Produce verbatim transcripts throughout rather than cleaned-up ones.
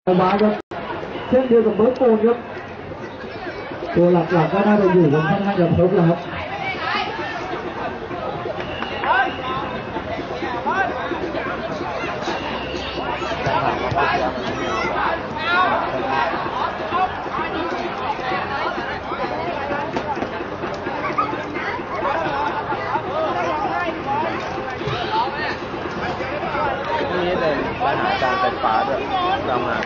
เอามาครับเช่นเดียวกับเบิร์ตโฟนครับตัวหลักๆก็น่าจะอยู่บนค่อนข้างจะครบแล้วครับนี่เลยปัญหาการไฟฟ้าด้วยตามมา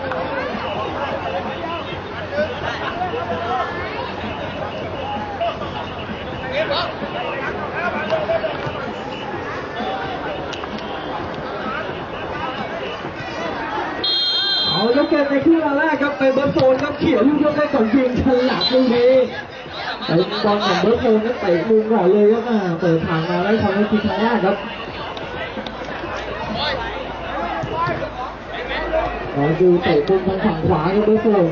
เอาแล้วเกมในครึ่งแรกครับเป็นเบิร์ตโฟนครับเขี่ยลูกยกได้ก่อนยิงฉลับลูกนี้แต่บอลของเบิร์ตโฟนนั้นเตะมุมก่อนเลยครับเปิดทางมาได้ทำให้ทีมครั้งแรกครับเราดูเตะมุมทางฝั่งขวาครับเบิร์ตโฟน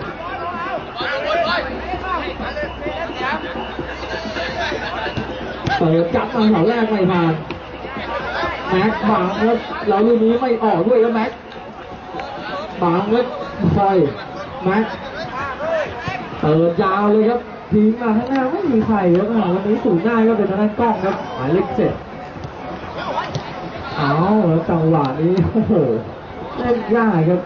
เปิดจับมาแถวแรกไม่ผ่านแม็กบังครับแล้วลูกนี้ไม่ออกด้วยครับแม็กบังครับคอยแม็กเปิดยาวเลยครับทิ้งมาข้างหน้าไม่มีใครครับวันนี้สูงหน้าก็เป็นทางด้านกล้องครับหมายเลขเจ็ดเอาแล้วจังหวะนี้โอ้โหเล่นยากครับ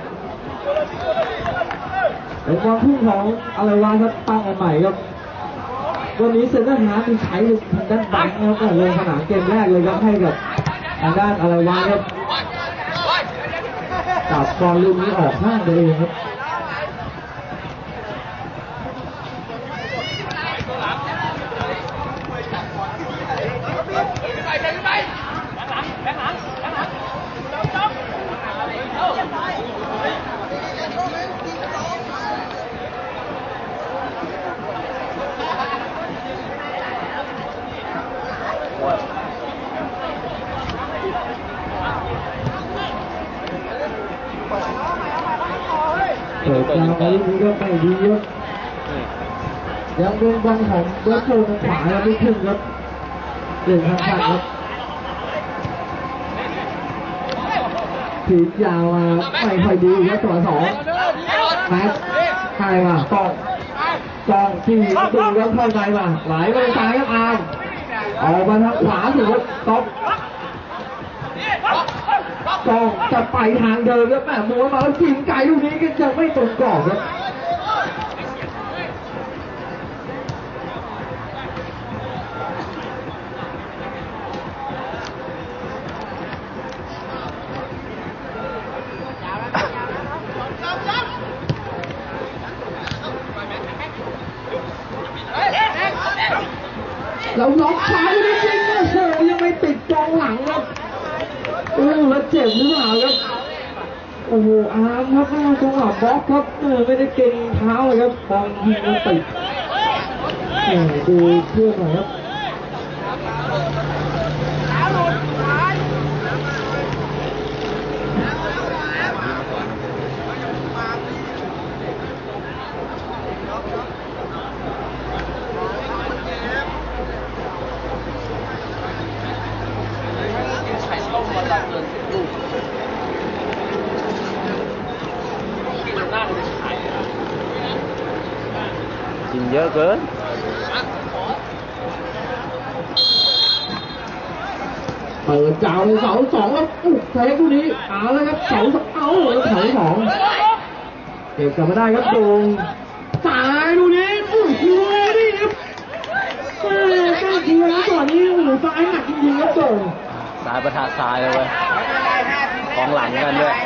เป็นความพุ่งของอะไรวะครับตั้งใหม่ครับวันนี้เซนเตอร์ฮาร์ดมีใช้ทางด้านแบงค์นะครับลงสนามเกมแรกเลยครับให้กับทางด้านอะไรวะครับตัดบอลลูกนี้ออกข้างตัวเองครับเปิดยาวไปลูกนี้ก็ไม่ดีครับยังเป็นบอลของเบิร์ตโฟนขวาแล้วไม่ขึ้นครับเล่นข้างๆครับถีบยาวมาไม่ค่อยดีครับตัวสองแม็กใครมาตองตองที่ประตูแล้วเข้าในมาไหลไปซ้ายครับอาร์มออกมาทางขวาสุดต๊อกกองจะไปทางเดิมแล้วแม่มัวมาแล้วยิงไกลลูกนี้ก็ยังไม่ตรงกรอบครับเราล็อกซ้ายจริงๆโอ้โหยังไม่ติดกองหลังครับโอ้แล้วเจ็บหรือเปล่าครับโอ้โหอาร์มครับจังหวะบล็อกครับเออไม่ได้เก่งเท้าเลยครับบอลยิงมันติดโอ้ดูเพื่อนหน่อยครับกินเยอะเกินเปิดจ่าวเสาสองแล้วอุ๊บเทคคู่นี้เอาแล้วครับเสาเอาแล้วเสาสองเก็บกลับมาได้ครับโด่งสายดูนี้โอ้โหนี่ครับแม่ใกล้เคียงก่อนนี้โอ้โหซ้ายหนักจริงๆครับโด่งซ้ายประทะซ้ายเลยเว้ยของหลังกันด้วย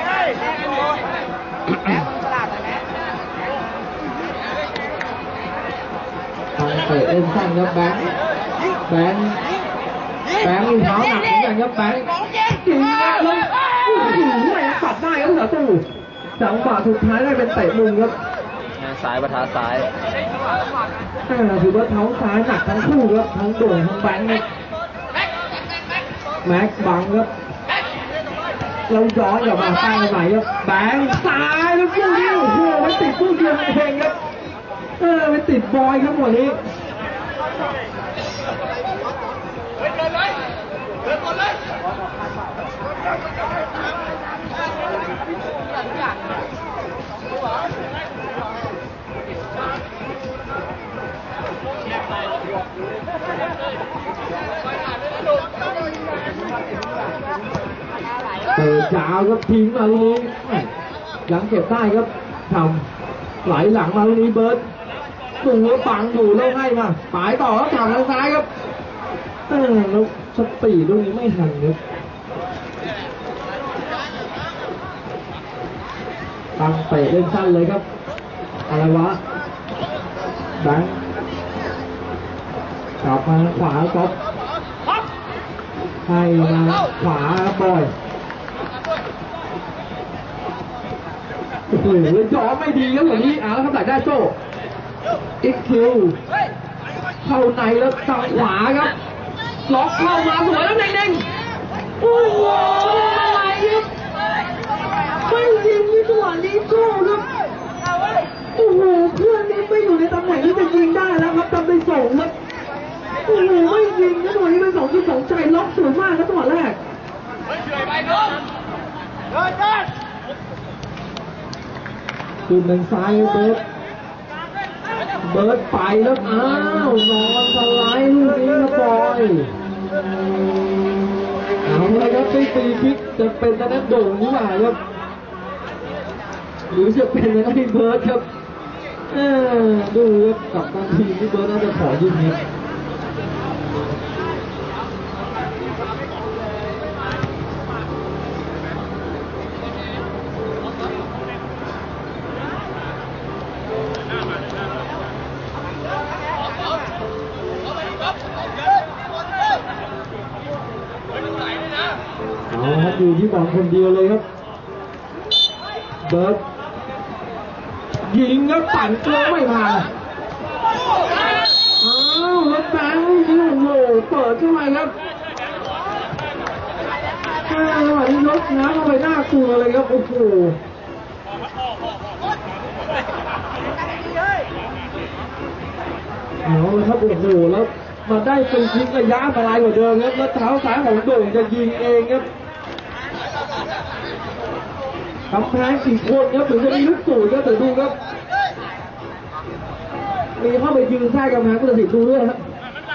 ทางเตะเล่นสั้นครับแบงค์แบงค์แบงค์มีเท้าหนักเหมือนกันครับแบงค์จริงแล้วโอ้โหไม่ปัดได้ครับเหรอตู่จังหวะสุดท้ายได้เป็นเตะมุมครับซ้ายประทะซ้ายถือว่าเท้าซ้ายหนักทั้งคู่ครับทั้งโด่งทั้งแบงค์ครับแม็กบังครับเราย้อนกลับมาตั้งใหม่ครับแบงค์ซ้ายแล้วคู่นี้โอ้โหมันติดคู่เดียวเองครับเออไปติดบอยครับหมดนี้เดินเลยเดินก่อนเลยยาวครับทิ้งมาลูกนี้ยังเก็บได้ครับทำไหลหลังมาลูกนี้เบิร์ดดูว่าบังอยู่แล้วให้มาปลายต่อแล้วทางทางซ้ายครับเออแล้วสปีดลูกนี้ไม่ทันครับตั้งเตะเล่นสั้นเลยครับอะไรวะแบงค์กลับมาขวาก๊อฟให้มาขวาบอยโอ้โหย้อนไม่ดีครับอย่างนี้อ่าแล้วครับหลังได้โซ่อีกคิวเข้าในแล้วจังขวาครับล็อกเข้ามาสวยแล้วเด้งๆโอ้โหอะไรครับไม่ยิงที่จังหวะนี้โก้ครับโอ้โหเพื่อนนี้ไม่อยู่ในตำแหน่งที่จะยิงได้แล้วครับทำได้สองครับโอ้โหไม่ยิงนะตัวนี้เป็นสองที่สองใจล็อกสวยมากครับจังหวะแรกคือหนึ่งซ้ายเบิร์ดเบิร์ดไปแล้วอ้าวนอนสไลด์ลูกนี้ครับบอยเอาเลยครับได้ฟรีคิกจะเป็นตะนั้นโด่งหรือเปล่าครับหรือจะเป็นตะนั้นเบิร์ดครับเออดูครับกับการทีมที่เบิร์ดน่าจะขอยิงนี้เอาครับอยู่ที่บอลคนเดียวเลยครับเบิร์ดยิงแล้วปั่นตัวไม่ผ่านอ้าวแล้วแบงค์ยิงโอ้โหเปิดเข้าไปครับอ้าวอันนี้ยกน้ำเข้าไปหน้ากลัวเลยครับโอ้โหเอาเลยครับโอ้โหแล้วมาได้ฟรีคิกระยะอันตรายกว่าเดิมครับแล้วเท้าซ้ายของโด่งจะยิงเองครับกำแพงสี่คนครับถึงจะมีลูกสูงครับแต่ดูครับมีเข้าไปยืนใต้กำแพงก็จะติดดูด้วยครับ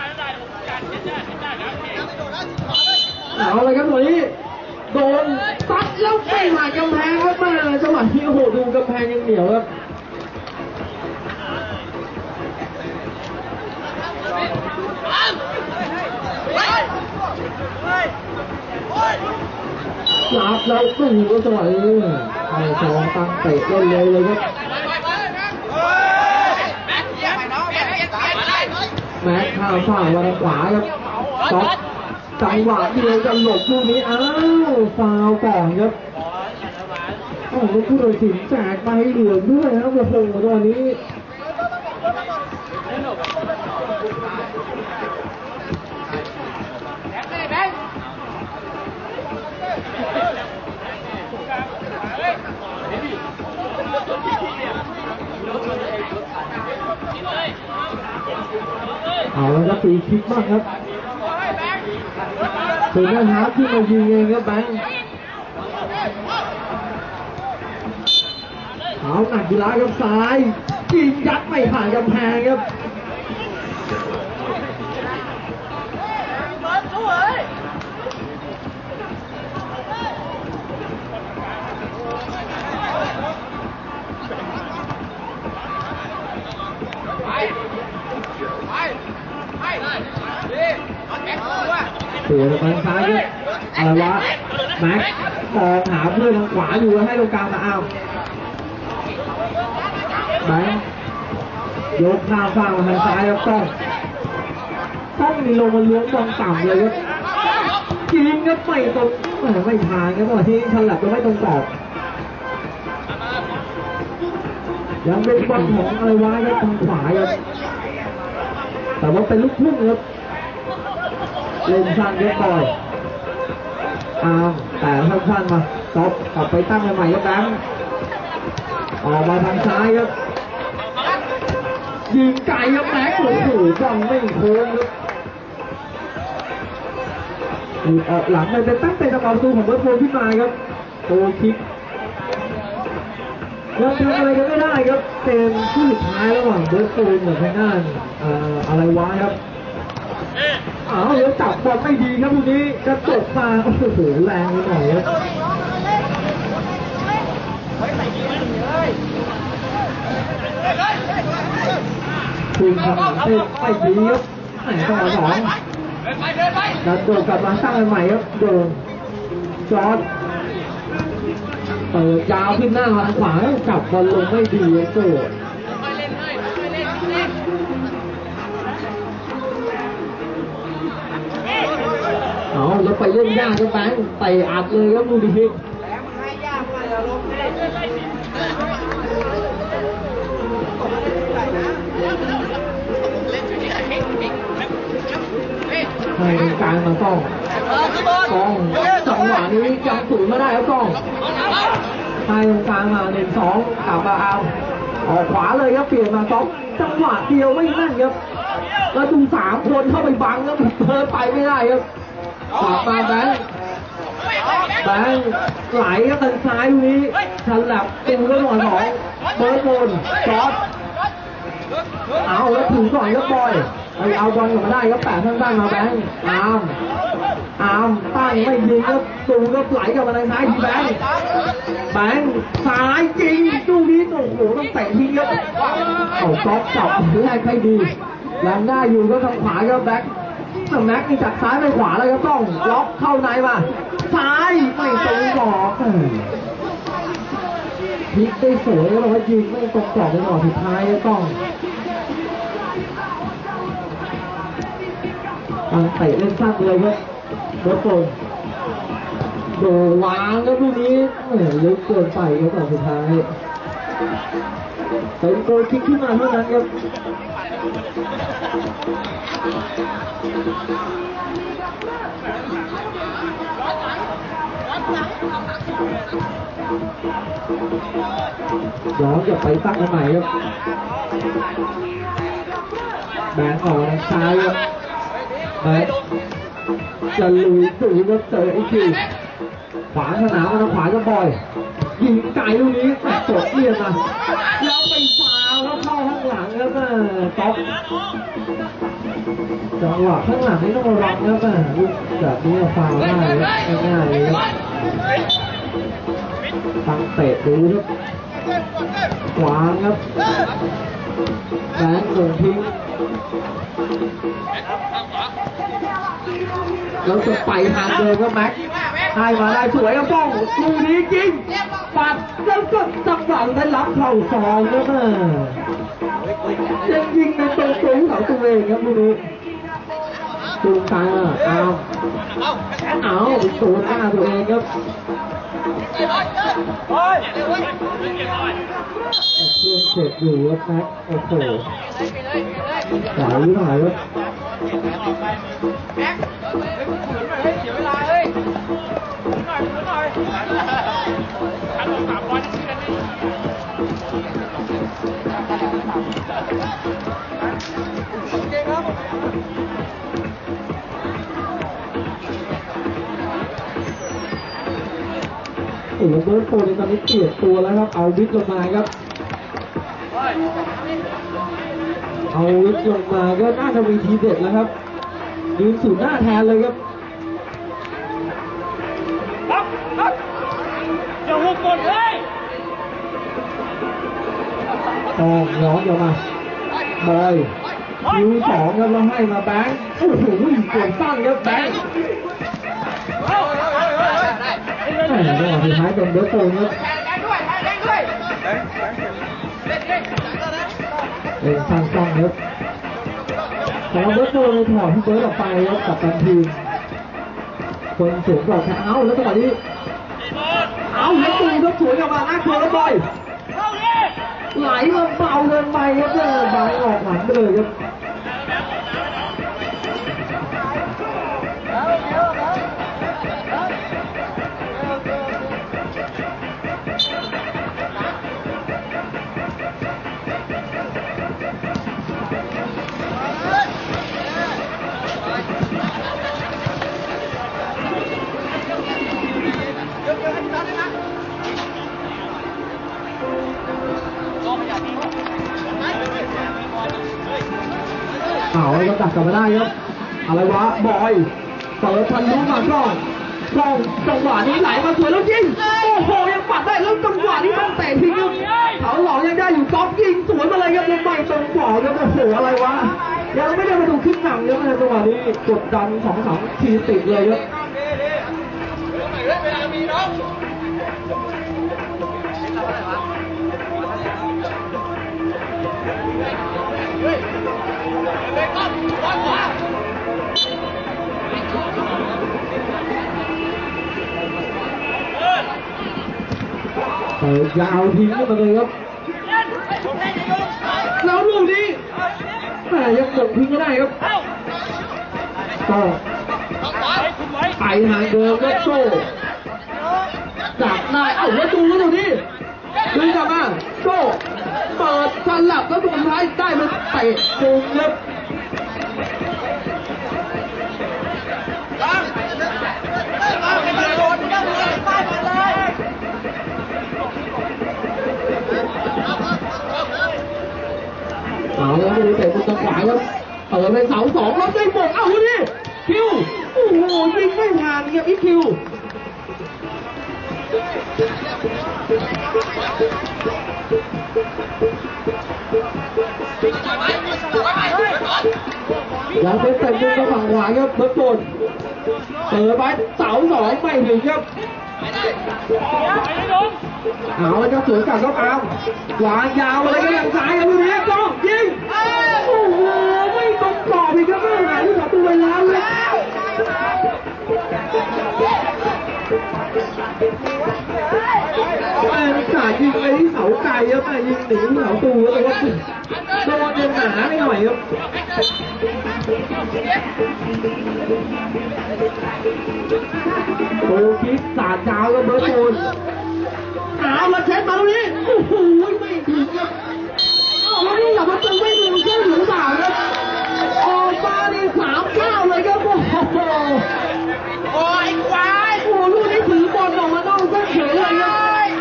เอาเลยครับตอนนี้โดนซัดแล้วไม่ผ่านกำแพงครับมาจังหวะที่โอ้โหดูกำแพงยังเหนียวครับรับแล้วตู้ก็สวยไอ้สองตั้งเตะเล่นเลยเลยครับแม็กข้าวฝ่าวันขวาครับต๊อกจังหวะเดียวจะหลบลูกนี้อ้าวฟาวก่อนครับโอ้โหผู้ตัดสินแจกใบเหลืองด้วยครับโอ้โหตอนนี้เอาแล้วก็ฟรีคิกมากครับถึงนะฮะที่มายิงเองครับแบงค์เอาหนักกีฬากับซ้ายยิงยัดไม่ผ่านกำแพงครับตัวทางซ้ายครับอะไรวะแม็กมองหาเพื่อนทางขวาอยู่แล้วให้ตรงกลางมาเอาแบงค์ยกข้ามฟ้ามาทางซ้ายครับต้องต้องมีลงมาล้วงบอลต่ำเลยครับยิงก็ไม่ตรงไม่ทางครับว่าที่ฉลับก็ไม่ตรงกรอบยังเป็นบอลของอะไรวะครับทางขวาครับแต่ว่าเป็นลูกพุ่งครับเล่นสั้นเยอะบ่อยอ้าวแต่สั้นๆมาตบกลับไปตั้งใหม่ครับแบงค์ออกมาทางซ้ายครับยิงไก่ครับแบงค์โอ้โหบอลไม่โค้งครับออกหลังไปเป็นตั้งแต่จังหวะประตูของเบิร์ดโฟขึ้นมาครับโอ้คิกยังทำอะไรกันไม่ได้ครับเกมที่สุดท้ายระหว่างเบิร์ดโฟกับทางด้านอะไรวะครับอ้าวแล้วจับบอลไม่ดีครับลูกนี้กระจกมาโอ้โหแรงไปหน่อยครับดึงทางหลังเต้นไม่ดีครับแหมต่อสองดันโดดกลับมาสร้างกันใหม่ครับโดนจอร์ดเปิดยาวขึ้นหน้าทางขวาจับบอลลงไม่ดีครับโดดเอาแล้วไปเล่นยากครับแบงค์เตะอัดเลยครับดูดิพี่ให้ตรงกลางมาก้องก้องจังหวะนี้ยังสูงไม่ได้ครับก้องให้ตรงกลางมาหนึ่งสองกลับมาเอาออกขวาเลยครับเปลี่ยนมาก้องจังหวะเดียวไม่นั่นครับแล้วดูสามคนเข้าไปบังแล้วเดินไปไม่ได้ครับกลับมาแบงค์แบงค์ไหลก็ทางซ้ายตรงนี้ฉันหลับเต็มก็หน่อยสองเบิร์ดบนจอร์ดเอาแล้วถึงก่อนก็บอยไปเอาบอลกลับมาได้ก็แปะข้างใต้มาแบงค์อามอามตั้งไม่ยิงก็ตูก็ไหลกลับมาทางซ้ายทีแบงค์แบงค์ซ้ายจริงตู้นี้โอ้โหต้องเตะทิ้งครับเอาก๊อฟจับแรกให้ดียังได้อยู่ก็ทางขวาก็แบงค์แม็กนี่จากซ้ายไปขวาแล้วก็ต้องล็อกเข้าในมาซ้ายไม่ตรงกรอบพลิกได้สวยแล้วเรายิงไม่ตรงกรอบในหน่อสุดท้ายก็ต้องตั้งเตะเล่นสั้นเลยครับโดนโกนโดวางแล้วลูกนี้ลึกเกินไปครับต่อสุดท้ายเป็นโกลคิกขึ้นมาเท่านั้นครับย้อนกลับไปตั้งกันใหม่ครับแบงค์ออกทางซ้ายครับแบงค์จะลุยสูงครับเจอไอ้ทีขวาสนามมาทางขวาจะบอยยิงไกลลูกนี้แตะตกเลียนมาแล้วไปฟาวแล้วเข้าข้างหลังครับต๊อกจังหวะข้างหลังนี่ต้องระวังครับลูกแบบนี้ฟาวได้ง่ายๆเลยตั้งเตะดูครับขวางครับแบงค์ลงทิ้งแล้วจะไปทางเดิมก็แม็กให้มาได้สวยครับป้องลูกนี้จริงปัดแล้วก็จังหวะได้รับเข่าซองครับยังยิงในตรงตัวของตัวเองครับลูกนี้ตูนตาเอาเอาตูนหน้าตัวเองครับเครื่องเสร็จอยู่ครับแม็กโอ้โหไหลหน่อยครับเสียเวลาเลยหน่อยหน่อยขันสามวันชื่อกันนี่เก่งครับโอ้โหเบิร์ดโฟนตอนนี้เปลี่ยนตัวแล้วครับเอาวิทลงมาครับเอาวิทลงมาก็น่าจะมีทีเด็ดแล้วครับยืนสูงหน้าแทนเลยครับครับครับอย่าหุบกดเลยต่อย้อนออกมาบอยคิวสองครับเราให้มาแบงค์โอ้โหเกินตั้งครับแบงค์แหมจังหวะสุดท้ายเป็นเบิร์ดโฟนครับเล่นสั้นๆครับแต่เบิร์ดโฟนเลยถอดที่เบิร์ดออกไปครับกับตันทีมคนสูงกว่าแค่เอาแล้วจังหวะนี้เอาแล้วตูก็สวยออกมาหน้าเธอแล้วบอยไหลมาเบาเกินไปครับเจอบายออกหลังไปเลยครับเอาแล้วก็ตัดกลับมาได้ครับอะไรวะบอยเปิดพันลุ้มาก่อนกล้องจังหวะนี้ไหลมาสวยแล้วยิงโอ้โหยังปัดได้แล้วจังหวะนี้ต้องเตะทิ้งครับเขาหลอกยังได้อยู่ก๊อฟยิงสวยมาเลยครับยังไม่ตรงขวาครับโอ้โหอะไรวะยังไม่ได้มาดูคลิปหนังเลยนะจังหวะนี้กดดันสองสามทีติดเลยครับเปิดยาวทิ้งเข้ามาเลยครับแล้วลูกนี้แต่ยังหมดทิ้งก็ได้ครับก็ไปทางเดิมแล้วโซ่จับได้เอ้าแล้วดูแล้วดูนี่ดึงกลับมาโซ่เปิดสลับแล้วสุดท้ายได้มาเตะมุมครับเอาแล้วดูเตะมุมทางขวาครับเปิดไปเสาสองแล้วได้หมดเอ้าดูนี่คิวโอ้โหยิงไม่ผ่านครับอีคิวแล้วเป็นแต่มุมทางฝั่งขวาครับเบิร์ตโฟนเปิดไปเสาสองไม่ถึงครับเอาแล้วก็สวนกลับครับเอาวางยาวอะไรก็ยังซ้ายครับลูกนี้ก็ยิงโอ้โหไม่ตรงกรอบอีกครับแม่หาที่สองตัวไปแล้วเลยแม่มีขายิงไปที่เสาไกลครับแม่ยิงหนีเสาตูแต่ว่าโดนยังหนาไม่หน่อยครับโอ้คิดสาดยาวแล้วเบิร์ตโฟนเอาละเช็ดมาตรงนี้โอ้โหไม่ถึงครับแล้วนี่อย่ามาตึงไม่ถึงเชื่อหรือเปล่าครับออกมาในสามเก้าเลยครับโอ้โหโอ้ยควายโอ้ลูกนี้ถือบอลออกมานอกเส้นเฉยเลยครับ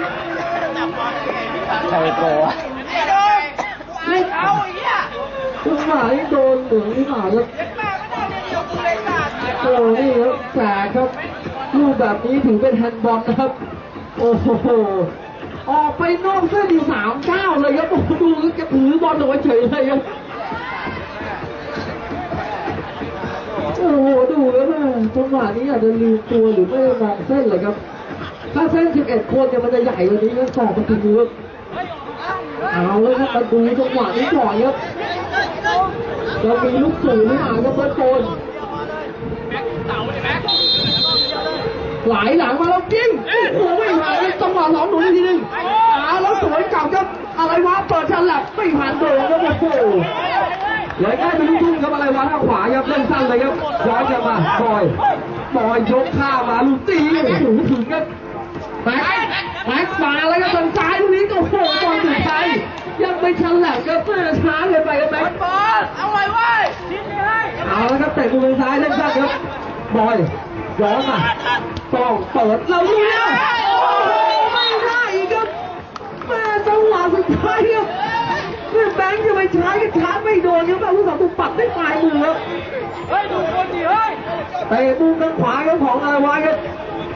ใครโกะเล่นเอาไอ้เนี่ยจังหวะนี้โดนเหลืองที่หมาครับโอ้นี่ครับแสกครับลูกแบบนี้ถือเป็นแฮนด์บอลนะครับโอ้โหออกไปนอกเส้นที่สามเก้าเลยครับโอ้โหดูจะถือบอลเอาไว้เฉยเลยครับโอ้โหดูแล้วนะจังหวะนี้อาจจะลืมตัวหรือไม่มองเส้นเลยครับถ้าเส้นสิบเอ็ดคนเนี่ยมันจะใหญ่กว่านี้นะสอบมันถึงมือเอาเลยครับมาดูจังหวะนี้ก่อนครับเรามีลูกสูงที่มาครับเบิร์ตโฟนไหลหลังมาแล้วยิงโอ้โหไม่ผ่านจังหวะสองหนุนทีนึงอ่าแล้วสวยเก่าครับอะไรวะเปิดฉลับไม่ผ่านโดนครับโอ้โหเลยได้เป็นลูกทุ่งครับอะไรวะทางขวาครับเล่นสั้นเลยครับย้อนกลับมาบอยบอยยกข้ามาลูกตีโอ้โหถึงครับแม็กแม็กขวาแล้วก็ทางซ้ายลูกนี้ก็โอ้โหบอลถึงไทยยังไม่ฉลับครับเพื่อช้าเลยไปครับแม็กบอลเอาไว้ไว้เอาแล้วครับเตะมุมซ้ายเล่นสั้นครับบอยย้อนมาต้องเปิดเราดูแล้วโอ้โหไม่ได้อีกครับแม่จังหวะสุดท้ายครับเมื่อแบงค์จะไปใช้ก็ชาร์จไม่โดนครับแม่ผู้สาวถูกปัดได้ปลายมือครับเฮ้ยดูคนดิเฮ้ยเตะมุมทางขวาครับของอายวายครับ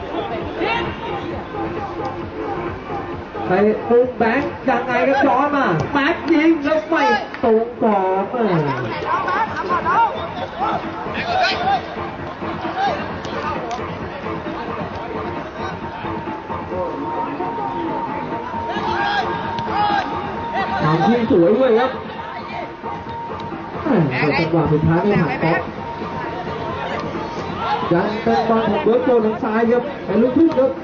เตะมุมแบงค์ยังไงก็ย้อนมาแม็กยิงแล้วไม่ตรงกรอบเออทำที่สวยด้วยครับแต่จังหวะสุดท้ายไม่ผ่านป๊อปยังเป็นบอลของเบิร์ตโฟนทางซ้ายครับเป็นลูกทุ่งครับ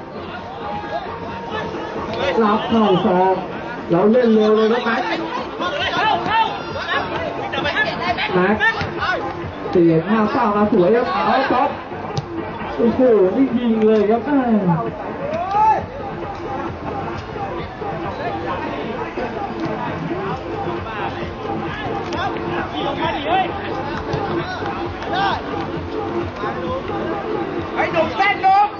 รับเข้าซองแล้วเล่นเร็วเลยครับแม็กแม็กเสียห้าเป้ามาสวยครับเอาป๊อปโอ้โหนี่ยิงเลยครับไอ้หนุ่มเต้นหนุ่ม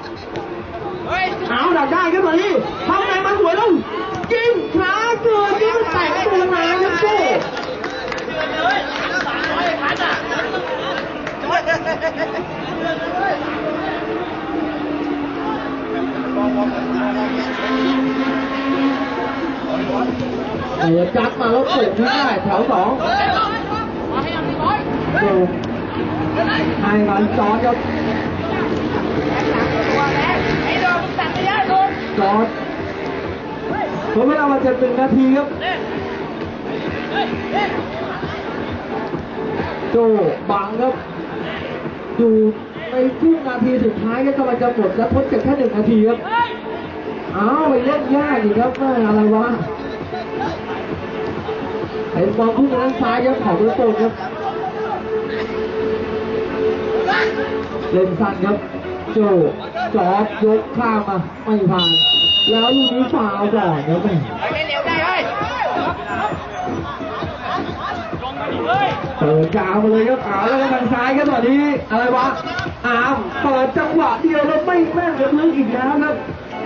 เอาดักได้ขึ้นมาดิทำไงมันสวยลงยิงช้าเกินยิงแตกตัวมาครับโซ่เปิดจัดมาแล้วเปิดที่ได้แถวสองดูให้กันจอดครับจอดผมเวลามาจะเป็นนาทีครับโจบังครับอยู่ในช่วงนาทีสุดท้ายก็กำลังจะหมดแล้วทดเจ็บแค่หนึ่งนาทีครับอ้าวไปเล่นยากอีกครับไม่อะไรวะไอ้บอลพุ่งทางซ้ายครับของเบอร์โตครับเล่นสั้นครับโจจอดยกข้ามมาไม่ผ่านแล้วลูกนี้ฟาวก่อนครับแม่เปิดกาวมาเลยครับเอาแล้วก็ทางซ้ายครับตอนนี้อะไรวะอามเปิดจังหวะเดียวแล้วไม่แม่นเลยลึกอีกแล้วครับ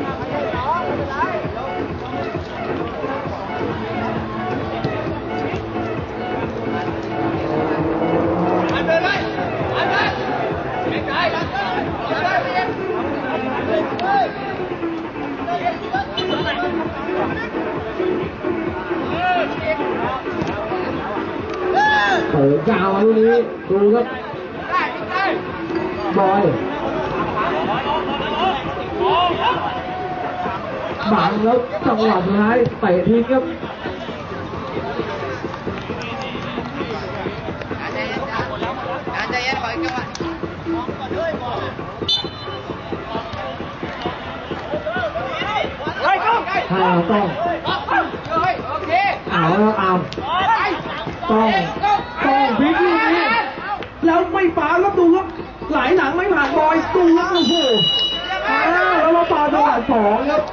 เปิดกาวลูกนี้ดูครับบอยบังแล้วจังหวะสุดท้ายเตะทิ้งครับถ้าต้องเอาแล้วเอาต้องต้องพลิกลูกนี้แล้วไม่ฟาวแล้วดูครับไหลหลังไม่ผ่านบอยดูครับโอ้โหอ้าวแล้วมาฟาวจังหวะสองครับ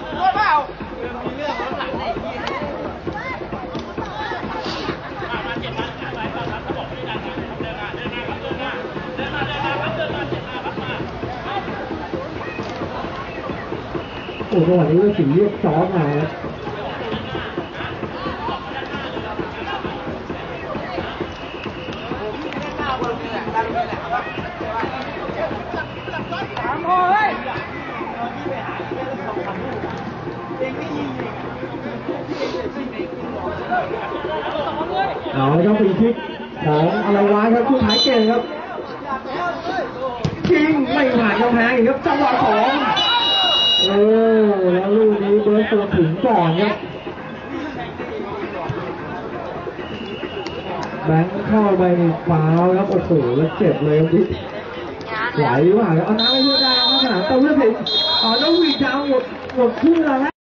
โอ้โหวันนี้ก็สีเรียกซ้อมมาครับเอาเลยครับฟรีคิกของอะไรวะครับผู้ท้ายเก่งครับยิงไม่ผ่านกำแพงอีกครับจังหวะของเออแล้วลูกนี้เบิร์ตตัวถึงก่อนครับแบงค์เข้าไปในฟาวครับโอ้โหแล้วเจ็บเลยดิไหลว่ะเอาน้ำไม่เลือดได้ครับขนาดเต้าเลือดสิอ๋อแล้ววีดาวหมดหมดครึ่งแล้ว